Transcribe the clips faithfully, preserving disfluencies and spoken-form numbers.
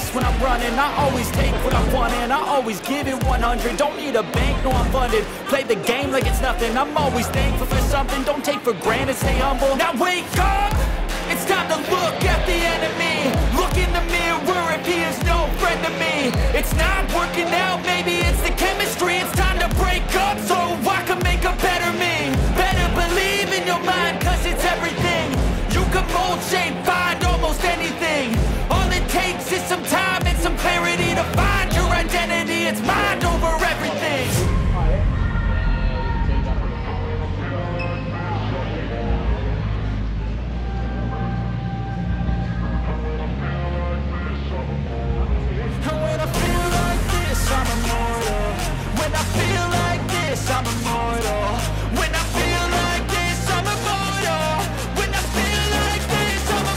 best when I'm running. I always take what I want and I always give it one hundred. Don't need a bank, no I'm funded. Play the game like it's nothing. I'm always thankful for something. Don't take for granted, stay humble. Now wake up! It's time to look at the enemy. Look in the mirror if he is no friend to me. It's not working out, maybe it's the chemistry. It's time to break up so I can make a better me. Better believe in your mind, cause it's everything. You can mold, shape, find almost anything. All it takes is some time and some clarity to find your identity. It's mind over everything. I'm immortal. When I feel like this, I'm immortal. When I feel like this, I'm immortal. When I feel like this, I'm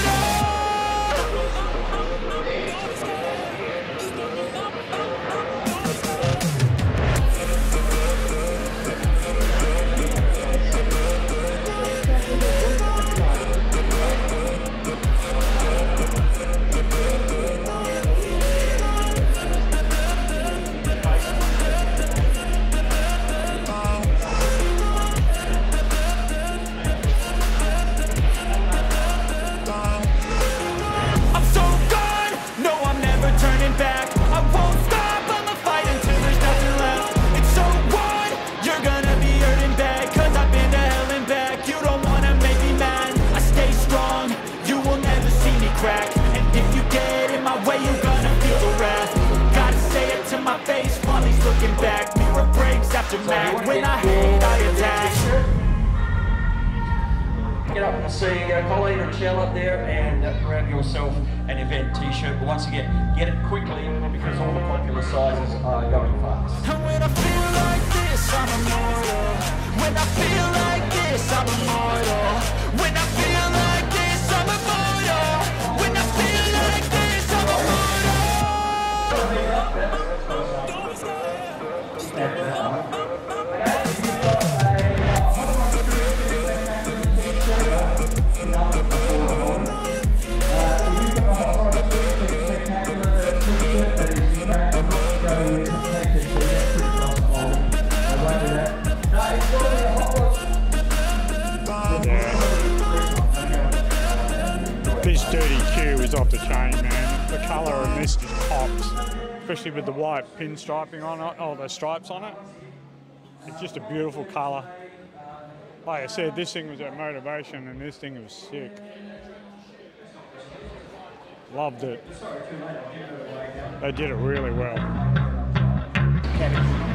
back, mirror breaks after mad. When I hate, I attack. Get up and see uh, Colleen and Shell up there and uh, grab yourself an event t-shirt. But once again, get it quickly because all the popular sizes are going fast. And when I feel like this, I'm immortal. When I feel like this, I'm immortal. When I feel like this, I'm immortal. When I feel like this, I'm immortal. This dirty Q is off the chain, man. The colour of this just pops, especially with the white pinstriping on it, oh, the stripes on it. It's just a beautiful colour. Like I said, this thing was at Motivation and this thing was sick. Loved it. They did it really well.